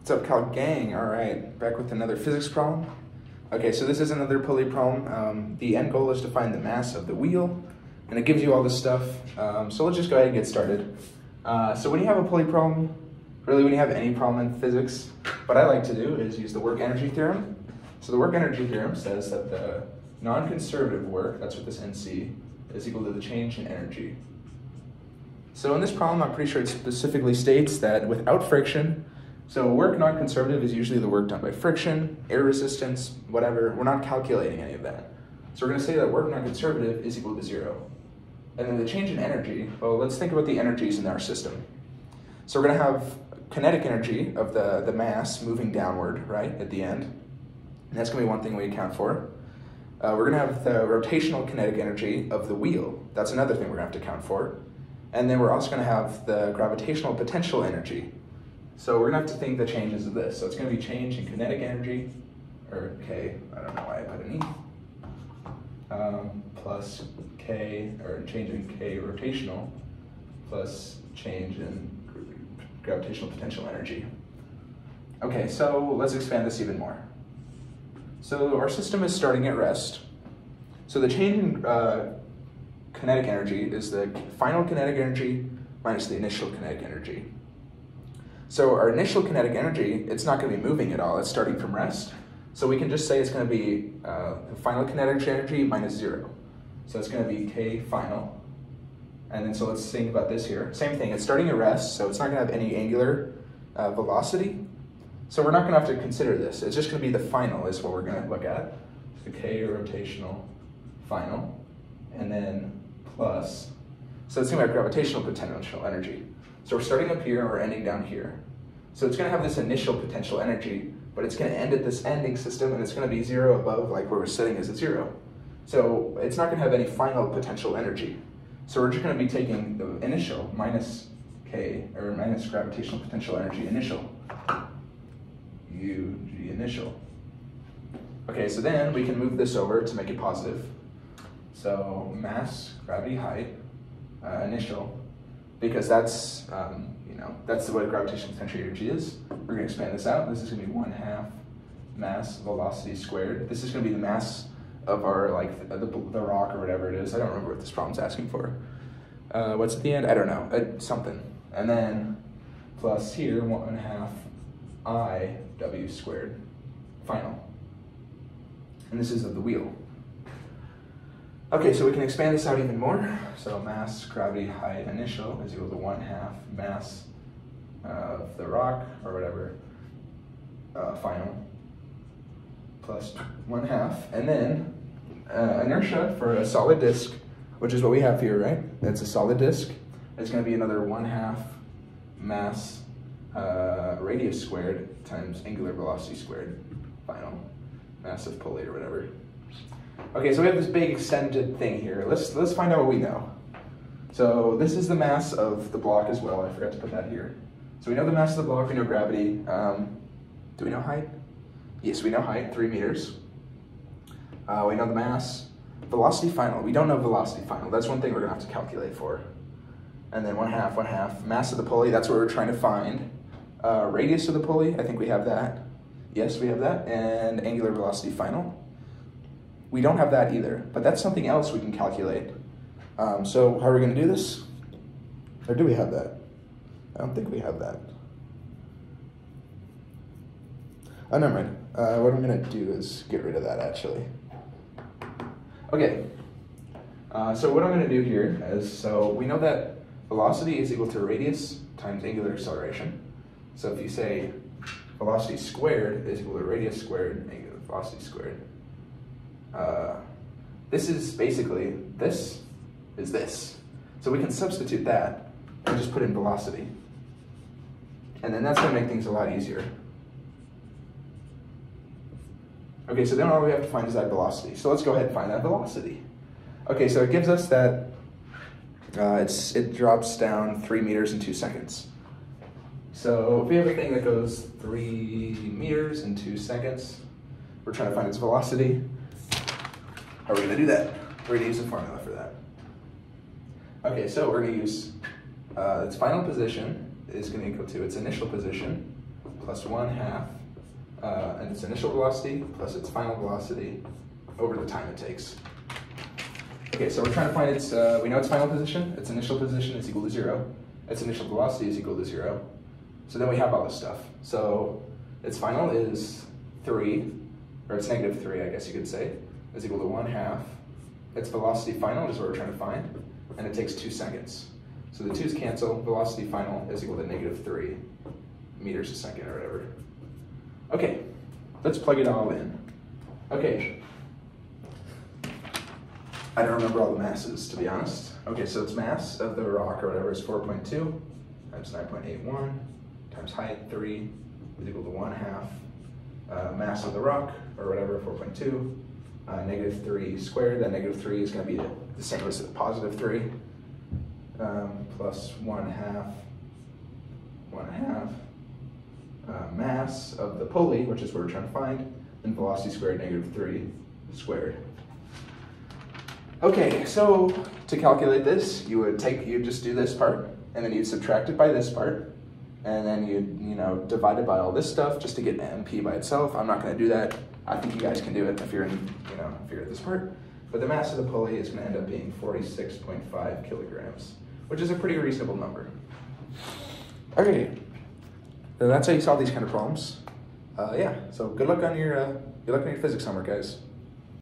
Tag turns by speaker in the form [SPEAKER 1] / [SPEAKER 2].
[SPEAKER 1] What's up, Cal Gang? All right, back with another physics problem. Okay, so this is another pulley problem. The end goal is to find the mass of the wheel, and it gives you all this stuff. So let's just go ahead and get started. So when you have a pulley problem, really when you have any problem in physics, what I like to do is use the work energy theorem. So the work energy theorem says that the non-conservative work, that's what this NC, is equal to the change in energy. So in this problem, I'm pretty sure it specifically states that without friction, so work non-conservative is usually the work done by friction, air resistance, whatever. We're not calculating any of that. So we're going to say that work non-conservative is equal to 0. And then the change in energy, well, let's think about the energies in our system. So we're going to have kinetic energy of the mass moving downward, right, at the end. And that's going to be one thing we account for. We're going to have the rotational kinetic energy of the wheel. That's another thing we're going to have to account for. And then we're also going to have the gravitational potential energy. So we're going to have to think the changes of this. So it's going to be change in kinetic energy, or K, I don't know why I put an E, plus K, or change in K rotational, plus change in gravitational potential energy. Okay, so let's expand this even more. So our system is starting at rest. So the change in kinetic energy is the final kinetic energy minus the initial kinetic energy. So our initial kinetic energy, it's not going to be moving at all. It's starting from rest. So we can just say it's going to be the final kinetic energy minus 0. So it's going to be K final. And then so let's think about this here. Same thing, it's starting at rest, so it's not going to have any angular velocity. So we're not going to have to consider this. It's just going to be the final is what we're going to look at. So K rotational final. And then plus, so it's going to have gravitational potential energy. So we're starting up here and we're ending down here. So it's going to have this initial potential energy, but it's going to end at this ending system and it's going to be 0 above, like where we're sitting is at 0. So it's not going to have any final potential energy. So we're just going to be taking the initial minus K, or minus gravitational potential energy initial. UG initial. Okay, so then we can move this over to make it positive. So mass, gravity, height, initial, because that's, that's what gravitational potential energy is. We're going to expand this out. This is going to be 1/2 mass velocity squared. This is going to be the mass of our, like, the rock or whatever it is. I don't remember what this problem's asking for. What's at the end? I don't know. Something. And then plus here, 1/2 I W squared final. And this is of the wheel. Okay, so we can expand this out even more. So mass, gravity, height, initial is equal to 1/2 mass of the rock, or whatever, final, plus 1/2. And then inertia for a solid disk, which is what we have here, right? That's a solid disk. It's going to be another 1/2 mass radius squared times angular velocity squared, final, mass of pulley or whatever. Okay, so we have this big extended thing here. Let's find out what we know. So this is the mass of the block as well. I forgot to put that here. So we know the mass of the block, we know gravity. Do we know height? Yes, we know height, 3 meters. We know the mass. Velocity final, we don't know velocity final. That's one thing we're gonna have to calculate for. And then 1/2, mass of the pulley, that's what we're trying to find. Radius of the pulley, I think we have that. Yes, we have that. And angular velocity final. We don't have that either, but that's something else we can calculate. So how are we going to do this? Or do we have that? I don't think we have that. Oh, never mind. What I'm going to do is get rid of that, actually. Okay. So what I'm going to do here is, so we know that velocity is equal to radius times angular acceleration. So if you say velocity squared is equal to radius squared, angular velocity squared, this is basically, this is this. So we can substitute that and just put in velocity. And then that's going to make things a lot easier. Okay, so then all we have to find is that velocity. So let's go ahead and find that velocity. Okay, so it gives us that it drops down 3 meters in 2 seconds. So if we have a thing that goes 3 meters in 2 seconds, we're trying to find its velocity. How are we going to do that? We're going to use a formula for that. Okay, so we're going to use its final position is going to equal to its initial position plus 1/2 and its initial velocity plus its final velocity over the time it takes. Okay, so we're trying to find its, we know its final position, its initial position is equal to 0, its initial velocity is equal to 0. So then we have all this stuff. So its final is 3, or it's negative 3, I guess you could say, is equal to 1/2. Its velocity final is what we're trying to find, and it takes 2 seconds. So the 2's cancel, velocity final is equal to negative 3 meters a second or whatever. Okay, let's plug it all in. Okay. I don't remember all the masses, to be honest. Okay, so its mass of the rock or whatever is 4.2 times 9.81 times height 3 is equal to 1/2. Mass of the rock or whatever, 4.2, negative 3 squared. That negative 3 is going to be the same as positive 3, plus 1/2, mass of the pulley, which is what we're trying to find, and velocity squared, negative 3 squared. Okay, so to calculate this, you'd just do this part, and then you'd subtract it by this part, and then you'd divide it by all this stuff just to get MP by itself. I'm not going to do that. I think you guys can do it if you're at this part. But the mass of the pulley is going to end up being 46.5 kilograms, which is a pretty reasonable number. Okay, so that's how you solve these kind of problems. Yeah, so good luck on your physics homework, guys.